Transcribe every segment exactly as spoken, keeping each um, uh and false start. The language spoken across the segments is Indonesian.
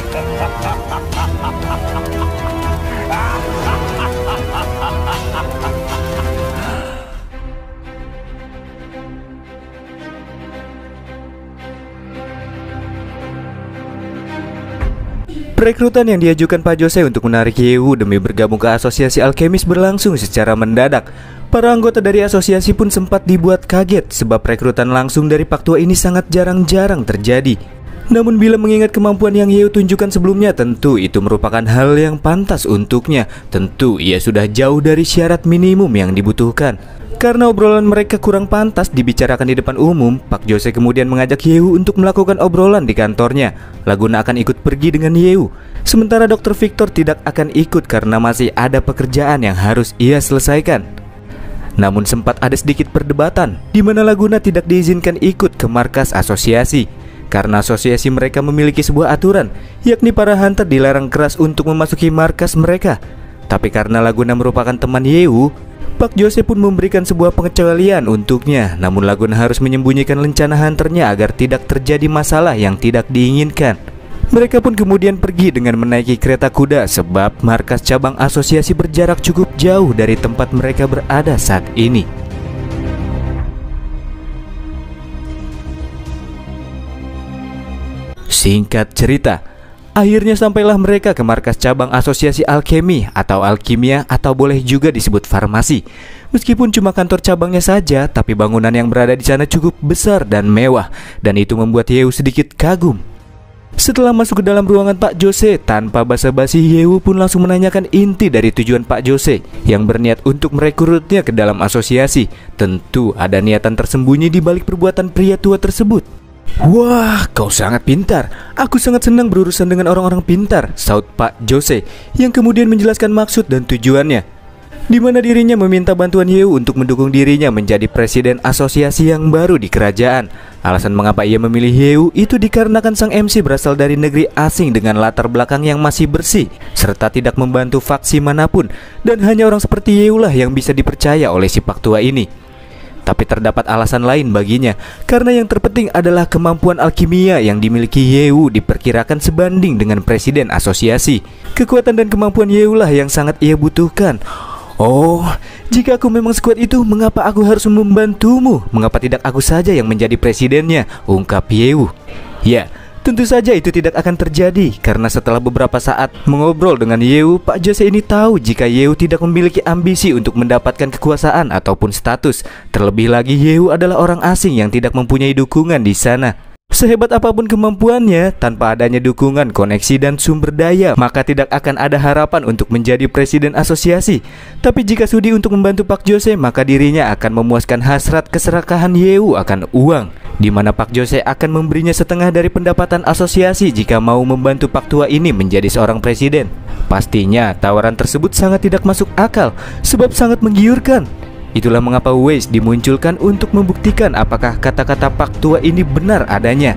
Perekrutan yang diajukan Pak Jose untuk menarik Yehu demi bergabung ke asosiasi alkemis berlangsung secara mendadak. Para anggota dari asosiasi pun sempat dibuat kaget sebab rekrutan langsung dari Pak Tua ini sangat jarang-jarang terjadi. Namun bila mengingat kemampuan yang Yehu tunjukkan sebelumnya, tentu itu merupakan hal yang pantas untuknya. Tentu ia sudah jauh dari syarat minimum yang dibutuhkan. Karena obrolan mereka kurang pantas dibicarakan di depan umum, Pak Jose kemudian mengajak Yehu untuk melakukan obrolan di kantornya. Laguna akan ikut pergi dengan Yehu, sementara dokter Victor tidak akan ikut karena masih ada pekerjaan yang harus ia selesaikan. Namun sempat ada sedikit perdebatan di mana Laguna tidak diizinkan ikut ke markas asosiasi. Karena asosiasi mereka memiliki sebuah aturan, yakni para hunter dilarang keras untuk memasuki markas mereka. Tapi karena Laguna merupakan teman Yehu, Pak Jose pun memberikan sebuah pengecualian untuknya. Namun Laguna harus menyembunyikan lencana hunternya agar tidak terjadi masalah yang tidak diinginkan. Mereka pun kemudian pergi dengan menaiki kereta kuda sebab markas cabang asosiasi berjarak cukup jauh dari tempat mereka berada saat ini. Singkat cerita, akhirnya sampailah mereka ke markas cabang asosiasi alkemi atau alkimia atau boleh juga disebut farmasi. Meskipun cuma kantor cabangnya saja, tapi bangunan yang berada di sana cukup besar dan mewah, dan itu membuat Yehu sedikit kagum. Setelah masuk ke dalam ruangan Pak Jose, tanpa basa-basi Yehu pun langsung menanyakan inti dari tujuan Pak Jose yang berniat untuk merekrutnya ke dalam asosiasi. Tentu ada niatan tersembunyi di balik perbuatan pria tua tersebut. "Wah, kau sangat pintar. Aku sangat senang berurusan dengan orang-orang pintar," saut Pak Jose yang kemudian menjelaskan maksud dan tujuannya, di mana dirinya meminta bantuan Yehu untuk mendukung dirinya menjadi presiden asosiasi yang baru di kerajaan. Alasan mengapa ia memilih Yehu itu dikarenakan sang M C berasal dari negeri asing dengan latar belakang yang masih bersih, serta tidak membantu faksi manapun, dan hanya orang seperti Yehu lah yang bisa dipercaya oleh si Pak Tua ini. Tapi terdapat alasan lain baginya, karena yang terpenting adalah kemampuan alkimia yang dimiliki Yehu diperkirakan sebanding dengan presiden asosiasi. Kekuatan dan kemampuan Yehu lah yang sangat ia butuhkan. "Oh, jika aku memang sekuat itu, mengapa aku harus membantumu? Mengapa tidak aku saja yang menjadi presidennya?" ungkap Yehu. Ya, tentu saja itu tidak akan terjadi, karena setelah beberapa saat mengobrol dengan Yehu, Pak Jose ini tahu jika Yehu tidak memiliki ambisi untuk mendapatkan kekuasaan ataupun status. Terlebih lagi Yehu adalah orang asing yang tidak mempunyai dukungan di sana. Sehebat apapun kemampuannya, tanpa adanya dukungan, koneksi, dan sumber daya, maka tidak akan ada harapan untuk menjadi presiden asosiasi. Tapi jika sudi untuk membantu Pak Jose, maka dirinya akan memuaskan hasrat keserakahan Yehu akan uang, di mana Pak Jose akan memberinya setengah dari pendapatan asosiasi jika mau membantu Pak Tua ini menjadi seorang presiden. Pastinya tawaran tersebut sangat tidak masuk akal, sebab sangat menggiurkan. Itulah mengapa Weiss dimunculkan untuk membuktikan apakah kata-kata Pak Tua ini benar adanya.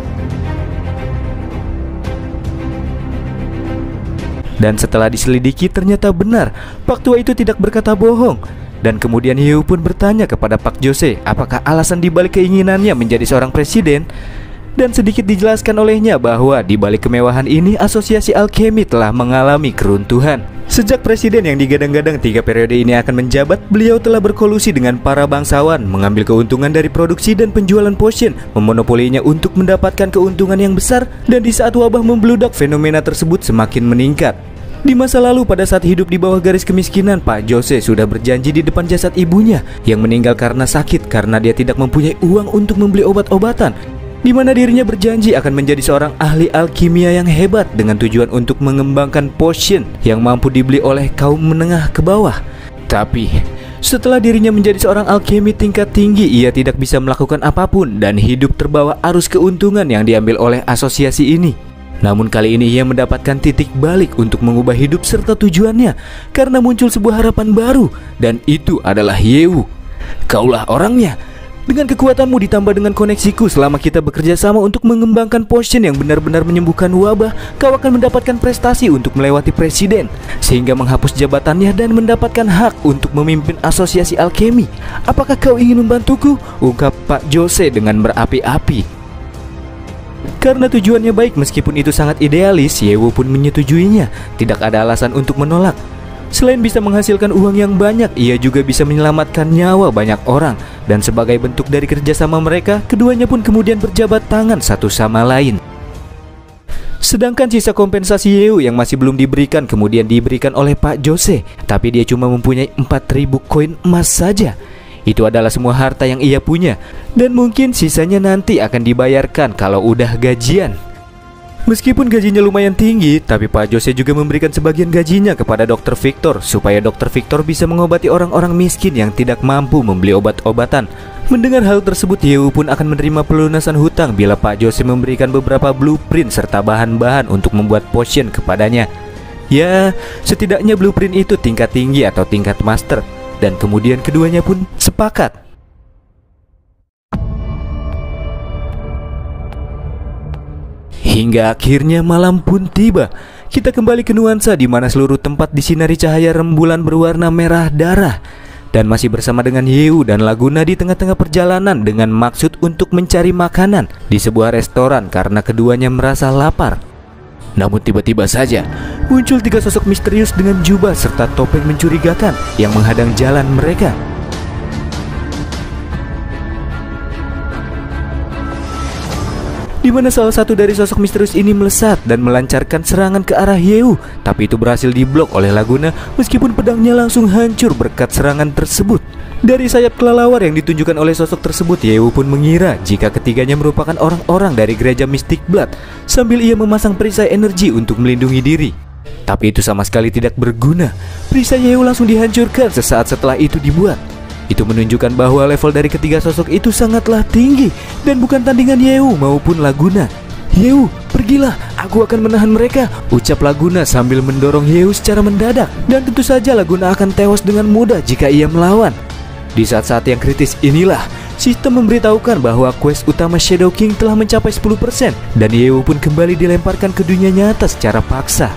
Dan setelah diselidiki ternyata benar, Pak Tua itu tidak berkata bohong. Dan kemudian Yehu pun bertanya kepada Pak Jose apakah alasan dibalik keinginannya menjadi seorang presiden. Dan sedikit dijelaskan olehnya bahwa di balik kemewahan ini asosiasi alkemi telah mengalami keruntuhan. Sejak presiden yang digadang-gadang tiga periode ini akan menjabat, beliau telah berkolusi dengan para bangsawan, mengambil keuntungan dari produksi dan penjualan potion, memonopolinya untuk mendapatkan keuntungan yang besar. Dan di saat wabah membludak, fenomena tersebut semakin meningkat. Di masa lalu pada saat hidup di bawah garis kemiskinan, Pak Jose sudah berjanji di depan jasad ibunya yang meninggal karena sakit karena dia tidak mempunyai uang untuk membeli obat-obatan, di mana dirinya berjanji akan menjadi seorang ahli alkimia yang hebat dengan tujuan untuk mengembangkan potion yang mampu dibeli oleh kaum menengah ke bawah. Tapi setelah dirinya menjadi seorang alkemi tingkat tinggi, ia tidak bisa melakukan apapun dan hidup terbawa arus keuntungan yang diambil oleh asosiasi ini. Namun kali ini ia mendapatkan titik balik untuk mengubah hidup serta tujuannya, karena muncul sebuah harapan baru, dan itu adalah Yehu. "Kaulah orangnya. Dengan kekuatanmu ditambah dengan koneksiku, selama kita bekerja sama untuk mengembangkan potion yang benar-benar menyembuhkan wabah, kau akan mendapatkan prestasi untuk melewati presiden, sehingga menghapus jabatannya dan mendapatkan hak untuk memimpin asosiasi alkemi. Apakah kau ingin membantuku?" ungkap Pak Jose dengan berapi-api. Karena tujuannya baik meskipun itu sangat idealis, Yewu pun menyetujuinya. Tidak ada alasan untuk menolak. Selain bisa menghasilkan uang yang banyak, ia juga bisa menyelamatkan nyawa banyak orang. Dan sebagai bentuk dari kerjasama mereka, keduanya pun kemudian berjabat tangan satu sama lain. Sedangkan sisa kompensasi Yewu yang masih belum diberikan kemudian diberikan oleh Pak Jose. Tapi dia cuma mempunyai empat ribu koin emas saja. Itu adalah semua harta yang ia punya. Dan mungkin sisanya nanti akan dibayarkan kalau udah gajian. Meskipun gajinya lumayan tinggi, tapi Pak Jose juga memberikan sebagian gajinya kepada dokter Victor, supaya dokter Victor bisa mengobati orang-orang miskin yang tidak mampu membeli obat-obatan. Mendengar hal tersebut, Yewu pun akan menerima pelunasan hutang bila Pak Jose memberikan beberapa blueprint serta bahan-bahan untuk membuat potion kepadanya. Ya, setidaknya blueprint itu tingkat tinggi atau tingkat master. Dan kemudian keduanya pun sepakat. Hingga akhirnya malam pun tiba. Kita kembali ke nuansa di mana seluruh tempat disinari cahaya rembulan berwarna merah darah. Dan masih bersama dengan Yewu dan Laguna di tengah-tengah perjalanan dengan maksud untuk mencari makanan di sebuah restoran karena keduanya merasa lapar. Namun tiba-tiba saja muncul tiga sosok misterius dengan jubah serta topeng mencurigakan yang menghadang jalan mereka. Di mana salah satu dari sosok misterius ini melesat dan melancarkan serangan ke arah Yewu, tapi itu berhasil diblok oleh Laguna meskipun pedangnya langsung hancur berkat serangan tersebut. Dari sayap kelelawar yang ditunjukkan oleh sosok tersebut, Yewu pun mengira jika ketiganya merupakan orang-orang dari gereja Mystic Blood, sambil ia memasang perisai energi untuk melindungi diri. Tapi itu sama sekali tidak berguna. Perisai Yewu langsung dihancurkan sesaat setelah itu dibuat. Itu menunjukkan bahwa level dari ketiga sosok itu sangatlah tinggi dan bukan tandingan Yewu maupun Laguna. "Yewu, pergilah, aku akan menahan mereka," ucap Laguna sambil mendorong Yewu secara mendadak. Dan tentu saja Laguna akan tewas dengan mudah jika ia melawan. Di saat-saat yang kritis inilah sistem memberitahukan bahwa quest utama Shadow King telah mencapai sepuluh persen dan Yewu pun kembali dilemparkan ke dunia nyata secara paksa.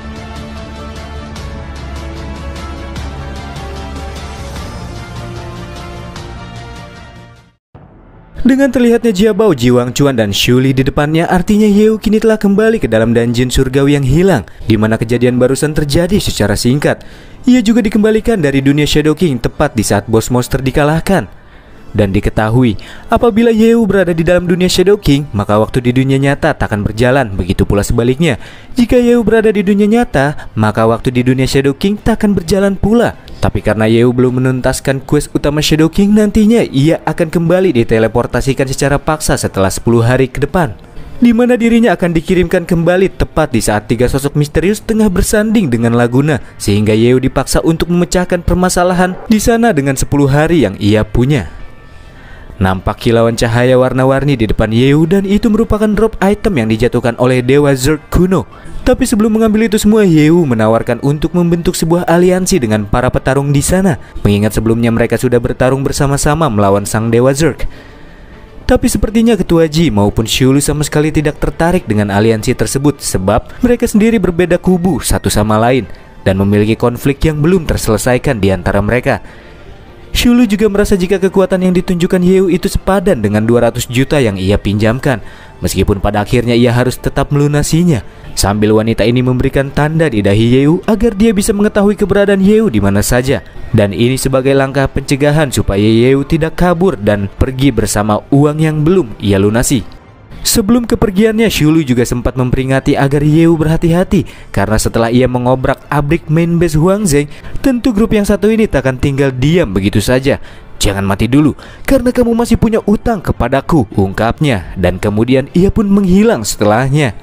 Dengan terlihatnya Jiabao, Jiwang Chuan, dan Shuli di depannya, artinya Yewu kini telah kembali ke dalam dungeon surgawi yang hilang, di mana kejadian barusan terjadi secara singkat. Ia juga dikembalikan dari dunia Shadow King tepat di saat bos monster dikalahkan. Dan diketahui, apabila Yewu berada di dalam dunia Shadow King, maka waktu di dunia nyata tak akan berjalan, begitu pula sebaliknya. Jika Yewu berada di dunia nyata, maka waktu di dunia Shadow King tak akan berjalan pula. Tapi karena Yewu belum menuntaskan quest utama Shadow King, nantinya ia akan kembali diteleportasikan secara paksa setelah sepuluh hari ke depan, di mana dirinya akan dikirimkan kembali tepat di saat tiga sosok misterius tengah bersanding dengan Laguna, sehingga Yewu dipaksa untuk memecahkan permasalahan di sana dengan sepuluh hari yang ia punya. Nampak kilauan cahaya warna-warni di depan Yewu dan itu merupakan drop item yang dijatuhkan oleh Dewa Zerg kuno. Tapi sebelum mengambil itu semua, Yewu menawarkan untuk membentuk sebuah aliansi dengan para petarung di sana, mengingat sebelumnya mereka sudah bertarung bersama-sama melawan sang Dewa Zerg. Tapi sepertinya Ketua Ji maupun Shulu sama sekali tidak tertarik dengan aliansi tersebut, sebab mereka sendiri berbeda kubu satu sama lain dan memiliki konflik yang belum terselesaikan di antara mereka. Shulu juga merasa jika kekuatan yang ditunjukkan Yewu itu sepadan dengan dua ratus juta yang ia pinjamkan, meskipun pada akhirnya ia harus tetap melunasinya. Sambil wanita ini memberikan tanda di dahi Yewu agar dia bisa mengetahui keberadaan Yewu di mana saja. Dan ini sebagai langkah pencegahan supaya Yewu tidak kabur dan pergi bersama uang yang belum ia lunasi. Sebelum kepergiannya, Shulu juga sempat memperingati agar Yewu berhati-hati, karena setelah ia mengobrak-abrik main base Huangzheng, tentu grup yang satu ini tak akan tinggal diam begitu saja. "Jangan mati dulu, karena kamu masih punya utang kepadaku," ungkapnya, dan kemudian ia pun menghilang setelahnya.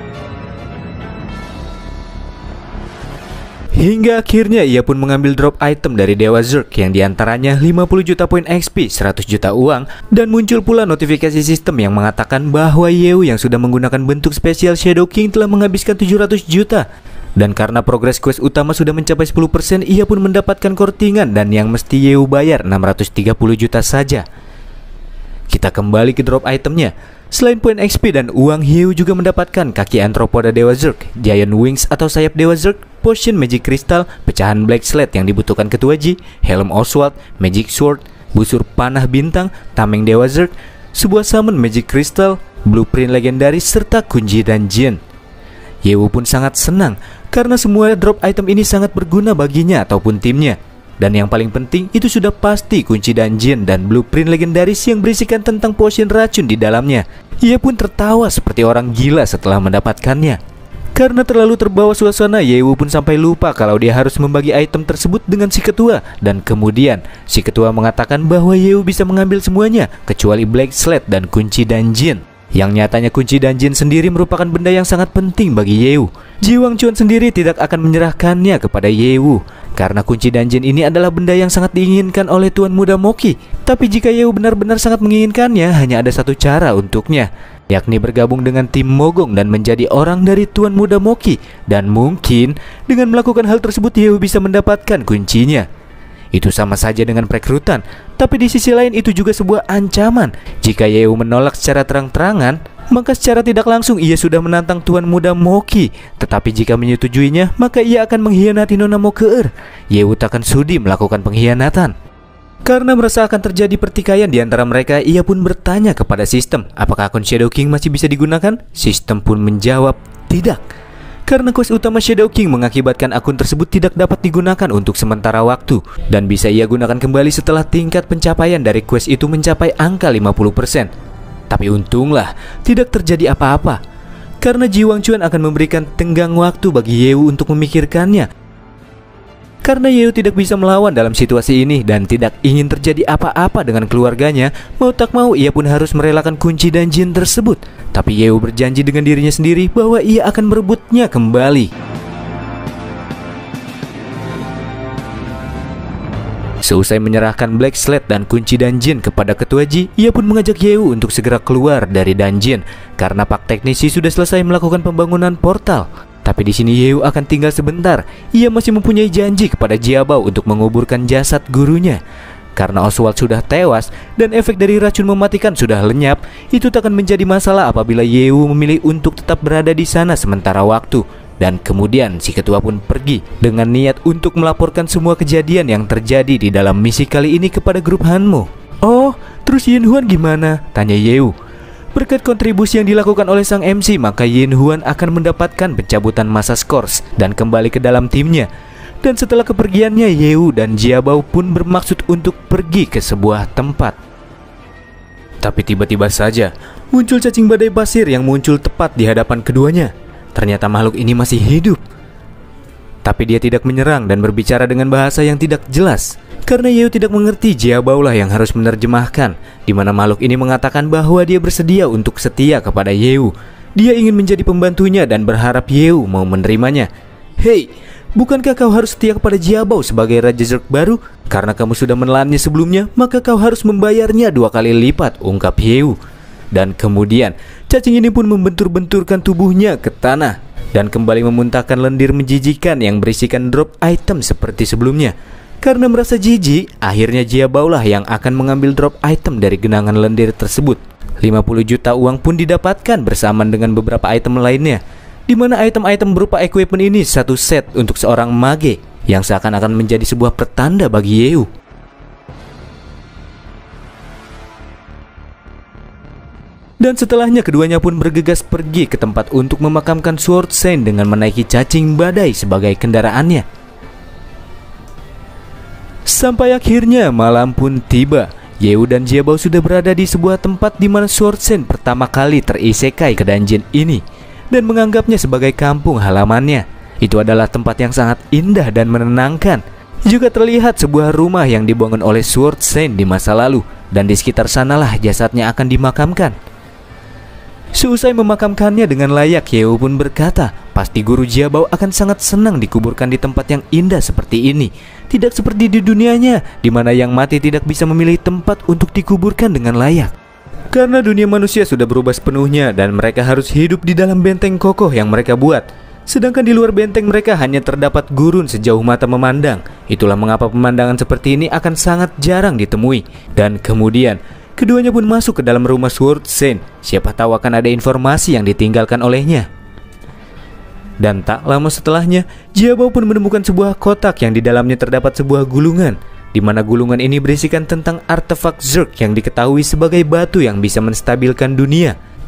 Hingga akhirnya ia pun mengambil drop item dari Dewa Zerg yang diantaranya lima puluh juta poin X P, seratus juta uang, dan muncul pula notifikasi sistem yang mengatakan bahwa Yewu yang sudah menggunakan bentuk spesial Shadow King telah menghabiskan tujuh ratus juta. Dan karena progres quest utama sudah mencapai sepuluh persen, ia pun mendapatkan kortingan dan yang mesti Yewu bayar enam ratus tiga puluh juta saja. Kita kembali ke drop itemnya. Selain poin X P dan uang, Yewu juga mendapatkan kaki Anthropoda Dewa Zerg, Giant Wings atau sayap Dewa Zerg, potion Magic Crystal, pecahan Black Slate yang dibutuhkan Ketua Ji, helm Oswald, Magic Sword, busur panah bintang, tameng Dewa Zerg, sebuah summon Magic Crystal, blueprint legendaris, serta kunci dungeon. Yewu pun sangat senang karena semua drop item ini sangat berguna baginya ataupun timnya. Dan yang paling penting itu sudah pasti kunci dungeon dan blueprint legendaris yang berisikan tentang potion racun di dalamnya. Ia pun tertawa seperti orang gila setelah mendapatkannya. Karena terlalu terbawa suasana, Yewu pun sampai lupa kalau dia harus membagi item tersebut dengan si ketua. Dan kemudian si ketua mengatakan bahwa Yewu bisa mengambil semuanya kecuali Black Slate dan kunci dungeon. Yang nyatanya kunci dungeon sendiri merupakan benda yang sangat penting bagi Yewu. Ji Wangchuan sendiri tidak akan menyerahkannya kepada Yewu karena kunci dungeon ini adalah benda yang sangat diinginkan oleh Tuan Muda Moki. Tapi jika Yewu benar-benar sangat menginginkannya, hanya ada satu cara untuknya, yakni bergabung dengan tim Mogong dan menjadi orang dari Tuan Muda Moki. Dan mungkin dengan melakukan hal tersebut Yewu bisa mendapatkan kuncinya. Itu sama saja dengan perekrutan, tapi di sisi lain itu juga sebuah ancaman. Jika Yewu menolak secara terang-terangan, maka secara tidak langsung ia sudah menantang Tuan Muda Moki. Tetapi jika menyetujuinya, maka ia akan mengkhianati Nona Mokeer. Yewu takkan sudi melakukan pengkhianatan. Karena merasa akan terjadi pertikaian di antara mereka, ia pun bertanya kepada sistem, apakah akun Shadow King masih bisa digunakan? Sistem pun menjawab, tidak. Karena quest utama Shadow King mengakibatkan akun tersebut tidak dapat digunakan untuk sementara waktu, dan bisa ia gunakan kembali setelah tingkat pencapaian dari quest itu mencapai angka lima puluh persen. Tapi untunglah tidak terjadi apa-apa, karena Ji Wangchuan akan memberikan tenggang waktu bagi Yewu untuk memikirkannya. Karena Yewu tidak bisa melawan dalam situasi ini dan tidak ingin terjadi apa-apa dengan keluarganya, mau tak mau ia pun harus merelakan kunci dungeon tersebut. Tapi Yewu berjanji dengan dirinya sendiri bahwa ia akan merebutnya kembali. Seusai menyerahkan Black Slate dan kunci dungeon kepada Ketua Ji, ia pun mengajak Yewu untuk segera keluar dari dungeon karena Pak Teknisi sudah selesai melakukan pembangunan portal. Tapi di sini Yewu akan tinggal sebentar. Ia masih mempunyai janji kepada Jiabao untuk menguburkan jasad gurunya. Karena Oswald sudah tewas dan efek dari racun mematikan sudah lenyap, itu tak akan menjadi masalah apabila Yewu memilih untuk tetap berada di sana sementara waktu. Dan kemudian si ketua pun pergi dengan niat untuk melaporkan semua kejadian yang terjadi di dalam misi kali ini kepada grup Hanmo. Oh, terus Yin Huan gimana? Tanya Yewu. Berkat kontribusi yang dilakukan oleh sang M C, maka Yin Huan akan mendapatkan pencabutan masa skors dan kembali ke dalam timnya. Dan setelah kepergiannya, Yewu dan Jiabao pun bermaksud untuk pergi ke sebuah tempat. Tapi tiba-tiba saja muncul cacing badai pasir yang muncul tepat di hadapan keduanya. Ternyata makhluk ini masih hidup. Tapi dia tidak menyerang dan berbicara dengan bahasa yang tidak jelas. Karena Yewu tidak mengerti, Jiabao lah yang harus menerjemahkan, di mana makhluk ini mengatakan bahwa dia bersedia untuk setia kepada Yewu. Dia ingin menjadi pembantunya dan berharap Yewu mau menerimanya. Hei, bukankah kau harus setia kepada Jiabao sebagai Raja Zerg baru? Karena kamu sudah menelannya sebelumnya, maka kau harus membayarnya dua kali lipat, ungkap Yewu. Dan kemudian cacing ini pun membentur-benturkan tubuhnya ke tanah dan kembali memuntahkan lendir menjijikan yang berisikan drop item seperti sebelumnya. Karena merasa jijik, akhirnya Jiabao lah yang akan mengambil drop item dari genangan lendir tersebut. lima puluh juta uang pun didapatkan bersamaan dengan beberapa item lainnya, di mana item-item berupa equipment ini satu set untuk seorang mage, yang seakan-akan menjadi sebuah pertanda bagi Yewu. Dan setelahnya keduanya pun bergegas pergi ke tempat untuk memakamkan Sword Saint dengan menaiki cacing badai sebagai kendaraannya. Sampai akhirnya malam pun tiba. Yewu dan Jiabao sudah berada di sebuah tempat di mana Sword Saint pertama kali terisekai ke dungeon ini dan menganggapnya sebagai kampung halamannya. Itu adalah tempat yang sangat indah dan menenangkan. Juga terlihat sebuah rumah yang dibangun oleh Sword Saint di masa lalu, dan di sekitar sanalah jasadnya akan dimakamkan. Seusai memakamkannya dengan layak, Yewu pun berkata, pasti guru Jiabao akan sangat senang dikuburkan di tempat yang indah seperti ini. Tidak seperti di dunianya, di mana yang mati tidak bisa memilih tempat untuk dikuburkan dengan layak. Karena dunia manusia sudah berubah sepenuhnya dan mereka harus hidup di dalam benteng kokoh yang mereka buat. Sedangkan di luar benteng mereka hanya terdapat gurun sejauh mata memandang. Itulah mengapa pemandangan seperti ini akan sangat jarang ditemui. Dan kemudian keduanya pun masuk ke dalam rumah Sword Saint. Siapa tahu akan ada informasi yang ditinggalkan olehnya. Dan tak lama setelahnya, Jiabao pun menemukan sebuah kotak yang di dalamnya terdapat sebuah gulungan, di mana gulungan ini berisikan tentang artefak Zerg yang diketahui sebagai batu yang bisa menstabilkan dunia.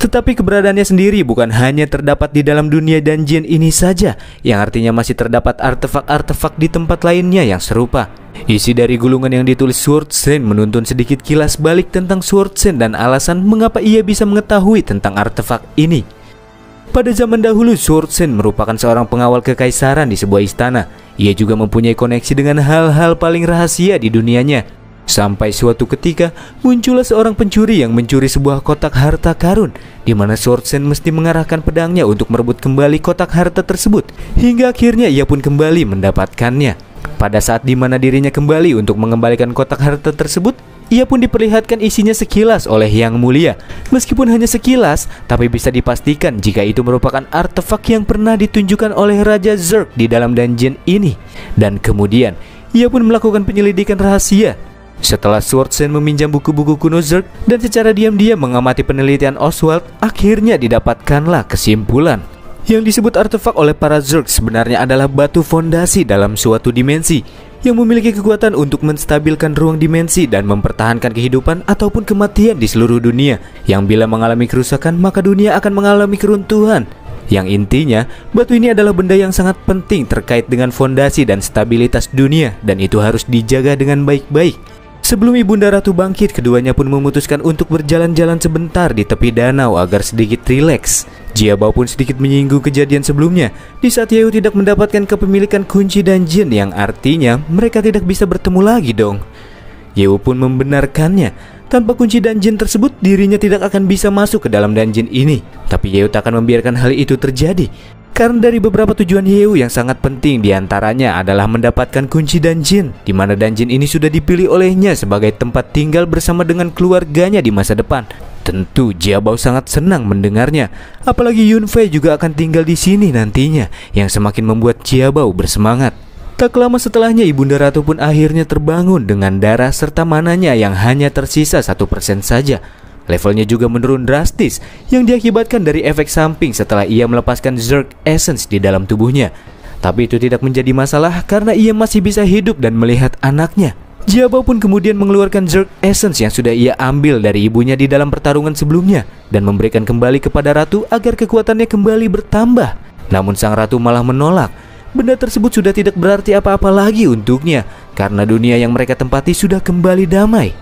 Tetapi keberadaannya sendiri bukan hanya terdapat di dalam dunia dungeon ini saja, yang artinya masih terdapat artefak-artefak di tempat lainnya yang serupa. Isi dari gulungan yang ditulis Sword Sand menuntun sedikit kilas balik tentang Sword Sand dan alasan mengapa ia bisa mengetahui tentang artefak ini. Pada zaman dahulu, Sword Sand merupakan seorang pengawal kekaisaran di sebuah istana. Ia juga mempunyai koneksi dengan hal-hal paling rahasia di dunianya. Sampai suatu ketika, muncullah seorang pencuri yang mencuri sebuah kotak harta karun, di mana Sword Sand mesti mengarahkan pedangnya untuk merebut kembali kotak harta tersebut. Hingga akhirnya ia pun kembali mendapatkannya. Pada saat di mana dirinya kembali untuk mengembalikan kotak harta tersebut, ia pun diperlihatkan isinya sekilas oleh Yang Mulia. Meskipun hanya sekilas, tapi bisa dipastikan jika itu merupakan artefak yang pernah ditunjukkan oleh Raja Zerg di dalam dungeon ini. Dan kemudian, ia pun melakukan penyelidikan rahasia. Setelah Sword Sand meminjam buku-buku kuno Zerg dan secara diam-diam mengamati penelitian Oswald, akhirnya didapatkanlah kesimpulan. Yang disebut artefak oleh para Zerg sebenarnya adalah batu fondasi dalam suatu dimensi yang memiliki kekuatan untuk menstabilkan ruang dimensi dan mempertahankan kehidupan ataupun kematian di seluruh dunia. Yang bila mengalami kerusakan, maka dunia akan mengalami keruntuhan. Yang intinya, batu ini adalah benda yang sangat penting terkait dengan fondasi dan stabilitas dunia, dan itu harus dijaga dengan baik-baik. Sebelum Ibunda Ratu bangkit, keduanya pun memutuskan untuk berjalan-jalan sebentar di tepi danau agar sedikit rileks. Jiabao pun sedikit menyinggung kejadian sebelumnya di saat Yeo tidak mendapatkan kepemilikan kunci dungeon, yang artinya mereka tidak bisa bertemu lagi dong. Yeo pun membenarkannya. Tanpa kunci dungeon tersebut, dirinya tidak akan bisa masuk ke dalam dungeon ini. Tapi Yeo tak akan membiarkan hal itu terjadi. Karena dari beberapa tujuan Yeo yang sangat penting diantaranya adalah mendapatkan kunci dungeon, di mana dungeon ini sudah dipilih olehnya sebagai tempat tinggal bersama dengan keluarganya di masa depan. Tentu Jiabao sangat senang mendengarnya, apalagi Yunfei juga akan tinggal di sini nantinya, yang semakin membuat Jiabao bersemangat. Tak lama setelahnya, Ibunda Ratu pun akhirnya terbangun dengan darah serta mananya yang hanya tersisa satu persen saja. Levelnya juga menurun drastis yang diakibatkan dari efek samping setelah ia melepaskan Zerg Essence di dalam tubuhnya. Tapi itu tidak menjadi masalah karena ia masih bisa hidup dan melihat anaknya. Jiabao pun kemudian mengeluarkan Zerg Essence yang sudah ia ambil dari ibunya di dalam pertarungan sebelumnya dan memberikan kembali kepada Ratu agar kekuatannya kembali bertambah. Namun sang Ratu malah menolak. Benda tersebut sudah tidak berarti apa-apa lagi untuknya karena dunia yang mereka tempati sudah kembali damai.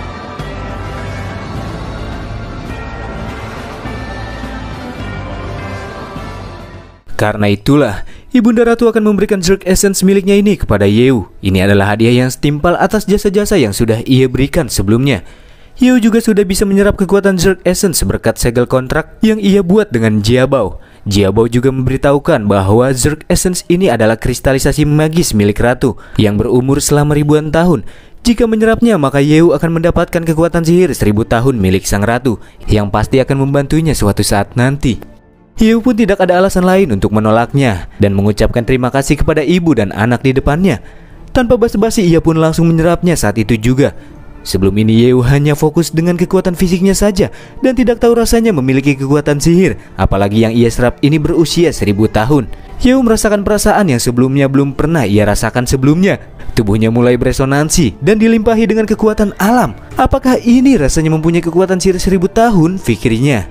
Karena itulah, Ibunda Ratu akan memberikan Zerg Essence miliknya ini kepada Yeo. Ini adalah hadiah yang setimpal atas jasa-jasa yang sudah ia berikan sebelumnya. Yeo juga sudah bisa menyerap kekuatan Zerg Essence berkat segel kontrak yang ia buat dengan Jiabao. Jiabao juga memberitahukan bahwa Zerg Essence ini adalah kristalisasi magis milik Ratu yang berumur selama ribuan tahun. Jika menyerapnya, maka Yeo akan mendapatkan kekuatan sihir seribu tahun milik sang Ratu yang pasti akan membantunya suatu saat nanti. Yeo pun tidak ada alasan lain untuk menolaknya dan mengucapkan terima kasih kepada ibu dan anak di depannya. Tanpa basa-basi, ia pun langsung menyerapnya saat itu juga. Sebelum ini Yeo hanya fokus dengan kekuatan fisiknya saja dan tidak tahu rasanya memiliki kekuatan sihir, apalagi yang ia serap ini berusia seribu tahun. Yeo merasakan perasaan yang sebelumnya belum pernah ia rasakan sebelumnya. Tubuhnya mulai beresonansi dan dilimpahi dengan kekuatan alam. Apakah ini rasanya mempunyai kekuatan sihir seribu tahun, pikirnya.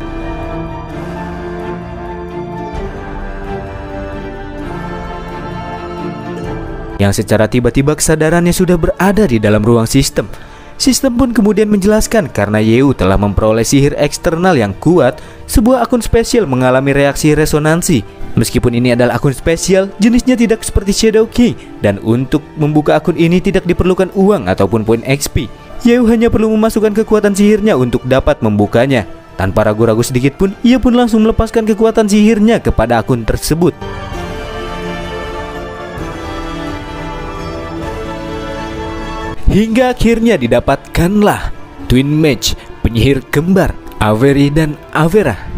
Yang secara tiba-tiba kesadarannya sudah berada di dalam ruang sistem. Sistem pun kemudian menjelaskan karena Yeo telah memperoleh sihir eksternal yang kuat, sebuah akun spesial mengalami reaksi resonansi. Meskipun ini adalah akun spesial, jenisnya tidak seperti Shadow King, dan untuk membuka akun ini tidak diperlukan uang ataupun poin X P. Yeo hanya perlu memasukkan kekuatan sihirnya untuk dapat membukanya. Tanpa ragu-ragu sedikit pun, ia pun langsung melepaskan kekuatan sihirnya kepada akun tersebut. Hingga akhirnya didapatkanlah Twin Mage, penyihir kembar Avery dan Avera.